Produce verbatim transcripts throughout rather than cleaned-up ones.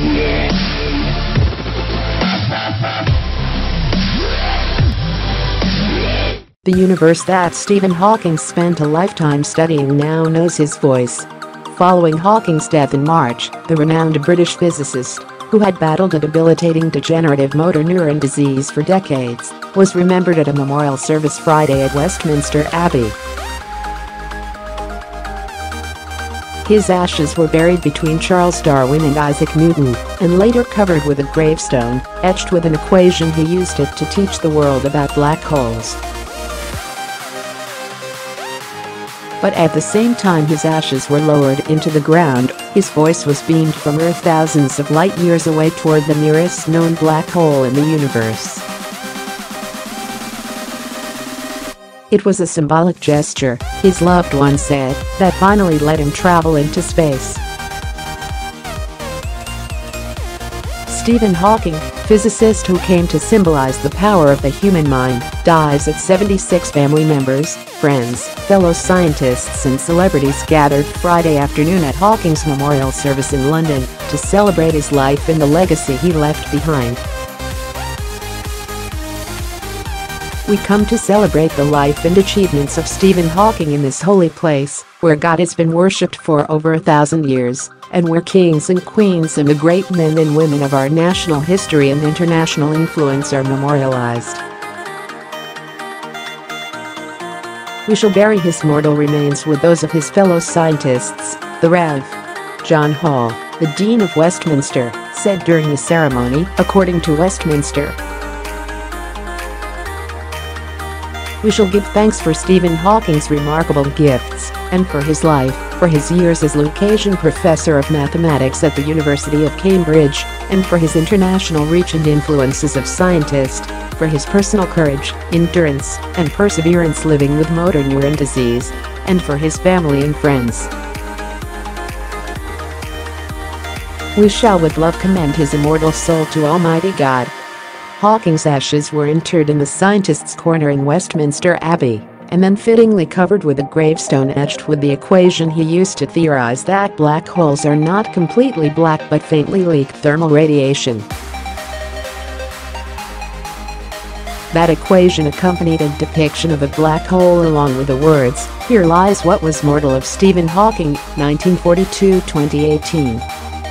The universe that Stephen Hawking spent a lifetime studying now knows his voice. Following Hawking's death in March, the renowned British physicist, who had battled a debilitating degenerative motor neuron disease for decades, was remembered at a memorial service Friday at Westminster Abbey. His ashes were buried between Charles Darwin and Isaac Newton, and later covered with a gravestone, etched with an equation he used it to teach the world about black holes. But at the same time his ashes were lowered into the ground, his voice was beamed from Earth thousands of light years away toward the nearest known black hole in the universe. It was a symbolic gesture, his loved one said, that finally let him travel into space. Stephen Hawking, physicist who came to symbolize the power of the human mind, dies at seventy-six. Family members, friends, fellow scientists and celebrities gathered Friday afternoon at Hawking's memorial service in London to celebrate his life and the legacy he left behind. We come to celebrate the life and achievements of Stephen Hawking in this holy place, where God has been worshipped for over a thousand years, and where kings and queens and the great men and women of our national history and international influence are memorialized. We shall bury his mortal remains with those of his fellow scientists, the Rev John Hall, the Dean of Westminster, said during the ceremony, according to Westminster. We shall give thanks for Stephen Hawking's remarkable gifts, and for his life, for his years as Lucasian Professor of Mathematics at the University of Cambridge, and for his international reach and influence as a scientist, for his personal courage, endurance, and perseverance living with motor neuron disease, and for his family and friends. We shall with love commend his immortal soul to Almighty God. Hawking's ashes were interred in the Scientist's Corner in Westminster Abbey, and then fittingly covered with a gravestone etched with the equation he used to theorize that black holes are not completely black but faintly leak thermal radiation. That equation accompanied a depiction of a black hole along with the words, "Here lies what was mortal" of Stephen Hawking, nineteen forty-two to twenty eighteen.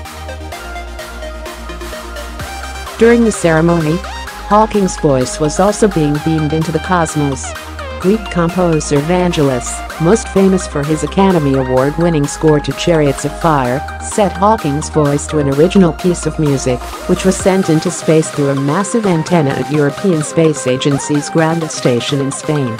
During the ceremony, Hawking's voice was also being beamed into the cosmos. Greek composer Vangelis, most famous for his Academy Award-winning score to Chariots of Fire, set Hawking's voice to an original piece of music, which was sent into space through a massive antenna at European Space Agency's ground station in Spain.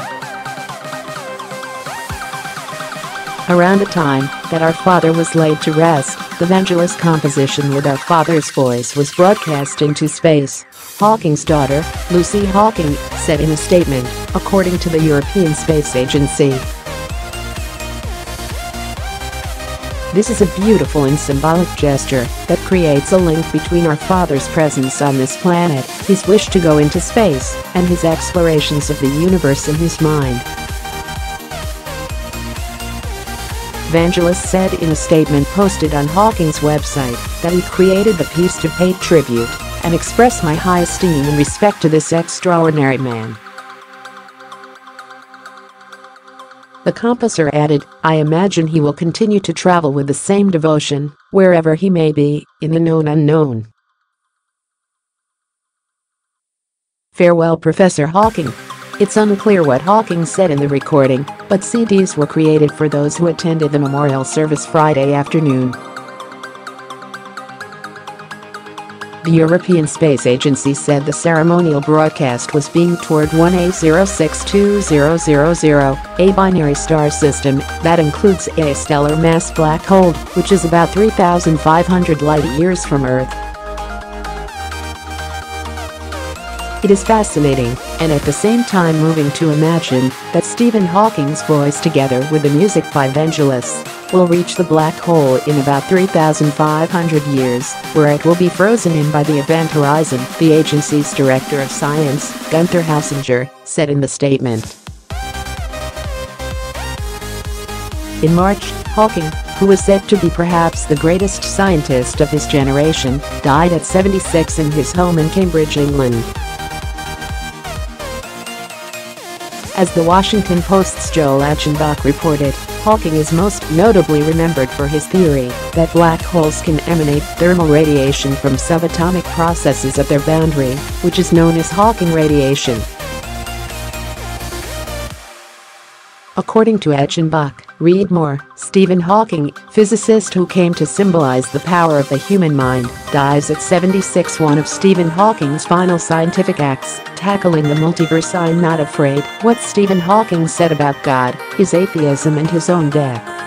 Around the time that Our Father was laid to rest, the Vangelis composition with Our Father's voice was broadcast into space. Hawking's daughter, Lucy Hawking, said in a statement, according to the European Space Agency. This is a beautiful and symbolic gesture that creates a link between our Father's presence on this planet, his wish to go into space, and his explorations of the universe in his mind. Vangelis said in a statement posted on Hawking's website that he created the piece to pay tribute and express my high esteem and respect to this extraordinary man. The composer added, "I imagine he will continue to travel with the same devotion, wherever he may be, in the known unknown." Farewell, Professor Hawking. It's unclear what Hawking said in the recording, but C Ds were created for those who attended the memorial service Friday afternoon. The European Space Agency said the ceremonial broadcast was being toward one A zero six two zero zero zero, a binary star system that includes a stellar mass black hole, which is about three thousand five hundred light-years from Earth. It is fascinating, and at the same time moving to imagine, that Stephen Hawking's voice together with the music by Vangelis will reach the black hole in about three thousand five hundred years, where it will be frozen in by the event horizon, the agency's director of science, Gunther Hausinger, said in the statement. In March, Hawking, who is said to be perhaps the greatest scientist of his generation, died at seventy-six in his home in Cambridge, England. As the Washington Post's Joel Achenbach reported, Hawking is most notably remembered for his theory that black holes can emanate thermal radiation from subatomic processes at their boundary, which is known as Hawking radiation. According to Achenbach, read more, Stephen Hawking, physicist who came to symbolize the power of the human mind, dies at seventy-six. One of Stephen Hawking's final scientific acts, tackling the multiverse. I'm not afraid, what Stephen Hawking said about God, his atheism and his own death.